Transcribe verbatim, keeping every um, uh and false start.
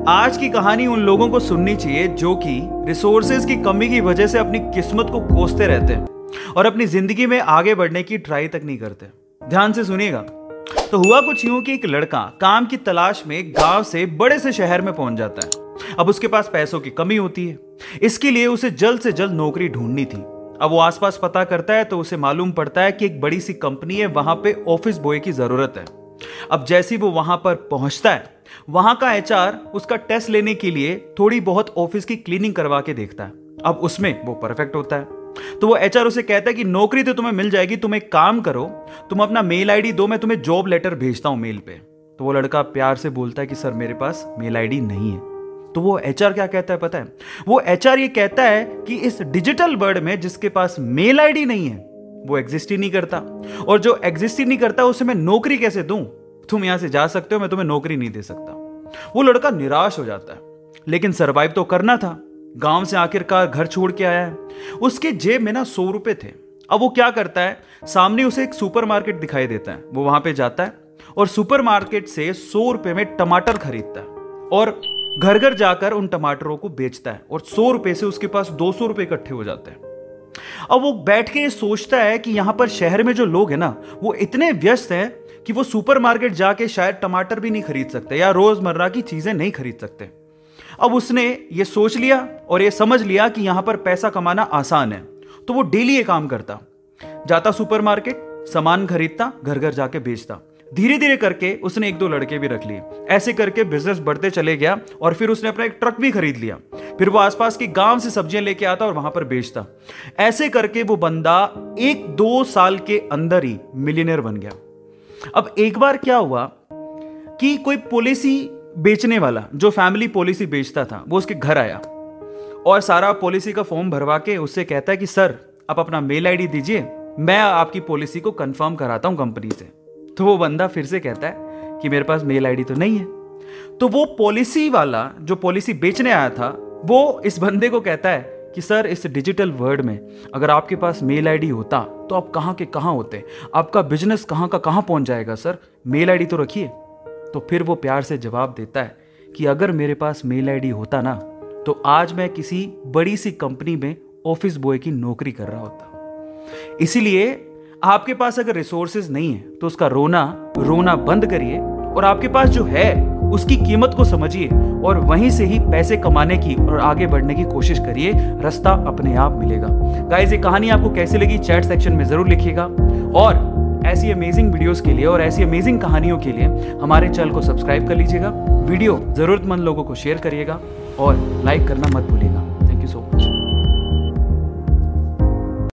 आज की कहानी उन लोगों को सुननी चाहिए जो कि रिसोर्सेज की कमी की वजह से अपनी किस्मत को कोसते रहते हैं और अपनी जिंदगी में आगे बढ़ने की ट्राई तक नहीं करते। ध्यान से सुनिएगा। तो हुआ कुछ यूं कि एक लड़का काम की तलाश में गांव से बड़े से शहर में पहुंच जाता है। अब उसके पास पैसों की कमी होती है, इसके लिए उसे जल्द से जल्द नौकरी ढूंढनी थी। अब वो आसपास पता करता है तो उसे मालूम पड़ता है कि एक बड़ी सी कंपनी है, वहां पे ऑफिस बॉय की जरूरत है। अब जैसे ही वो वहां पर पहुंचता है, वहां का एचआर उसका टेस्ट लेने के लिए थोड़ी बहुत ऑफिस की क्लीनिंग करवा के देखता है। अब उसमें वो परफेक्ट होता है तो वो एचआर उसे कहता है कि नौकरी तो तुम्हें मिल जाएगी, तुम एक काम करो, तुम अपना मेल आईडी दो, मैं तुम्हें जॉब लेटर भेजता हूं मेल पे। तो वो लड़का प्यार से बोलता है कि सर मेरे पास मेल आईडी नहीं है। तो वो एचआर क्या कहता है पता है? वो एचआर ये कहता है कि इस डिजिटल वर्ल्ड में जिसके पास मेल आईडी नहीं है वो एग्जिस्ट ही नहीं करता, और जो एग्जिस्ट ही नहीं करता उसे मैं नौकरी कैसे दूं? तुम यहां से जा सकते हो, मैं तुम्हें नौकरी नहीं दे सकता। वो लड़का निराश हो जाता है, लेकिन सरवाइव तो करना था। गांव से आखिरकार घर छोड़ के आया है। उसके जेब में ना सौ रुपए थे। अब वो क्या करता है, सामने उसे एक सुपरमार्केट दिखाई देता है। वो वहां पे जाता है और सुपरमार्केट से सौ रुपए में टमाटर खरीदता है और घर घर जाकर उन टमाटरों को बेचता है, और सौ रुपए से उसके पास दो सौ रुपए इकट्ठे हो जाते हैं। अब वो बैठ के सोचता है कि यहां पर शहर में जो लोग हैं ना, वो इतने व्यस्त हैं कि वो सुपरमार्केट जाके शायद टमाटर भी नहीं खरीद सकते या रोजमर्रा की चीजें नहीं खरीद सकते। अब उसने ये सोच लिया और ये समझ लिया कि यहां पर पैसा कमाना आसान है, तो वो डेली ये काम करता, जाता सुपरमार्केट, सामान खरीदता, घर घर जाके बेचता। धीरे धीरे करके उसने एक दो लड़के भी रख लिए। ऐसे करके बिजनेस बढ़ते चले गया और फिर उसने अपना एक ट्रक भी खरीद लिया। फिर वो आसपास के गांव से सब्जियां लेके आता और वहां पर बेचता। ऐसे करके वो बंदा एक दो साल के अंदर ही मिलियनेयर बन गया। अब एक बार क्या हुआ कि कोई पॉलिसी बेचने वाला जो फैमिली पॉलिसी बेचता था वो उसके घर आया और सारा पॉलिसी का फॉर्म भरवा के उससे कहता है कि सर आप अपना मेल आईडी दीजिए, मैं आपकी पॉलिसी को कंफर्म कराता हूं कंपनी से। तो वो बंदा फिर से कहता है कि मेरे पास मेल आईडी तो नहीं है। तो वो पॉलिसी वाला जो पॉलिसी बेचने आया था वो इस बंदे को कहता है कि सर इस डिजिटल वर्ल्ड में अगर आपके पास मेल आईडी होता तो आप कहां के कहां होते, आपका बिजनेस कहां का कहां पहुंच जाएगा, सर मेल आईडी तो रखिए। तो फिर वो प्यार से जवाब देता है कि अगर मेरे पास मेल आईडी होता ना तो आज मैं किसी बड़ी सी कंपनी में ऑफिस बॉय की नौकरी कर रहा होता। इसीलिए आपके पास अगर रिसोर्सेज नहीं है तो उसका रोना रोना बंद करिए और आपके पास जो है उसकी कीमत को समझिए और वहीं से ही पैसे कमाने की और आगे बढ़ने की कोशिश करिए। रास्ता अपने आप मिलेगा। गाइस, ये कहानी आपको कैसी लगी चैट सेक्शन में जरूर लिखिएगा, और ऐसी अमेजिंग वीडियोस के लिए और ऐसी अमेजिंग कहानियों के लिए हमारे चैनल को सब्सक्राइब कर लीजिएगा। वीडियो जरूरतमंद लोगों को शेयर करिएगा और लाइक करना मत भूलिएगा।